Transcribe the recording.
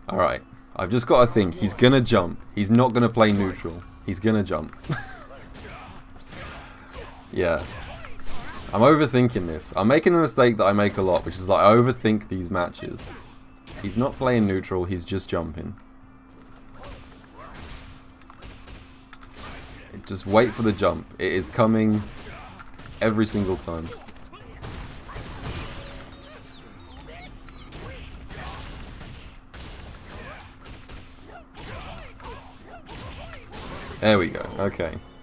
Alright, I've just got to think. He's gonna jump. He's not gonna play neutral. He's gonna jump. Yeah. I'm overthinking this. I'm making a mistake that I make a lot, which is like I overthink these matches. He's not playing neutral, he's just jumping. Just wait for the jump. It is coming every single time. There we go. Okay.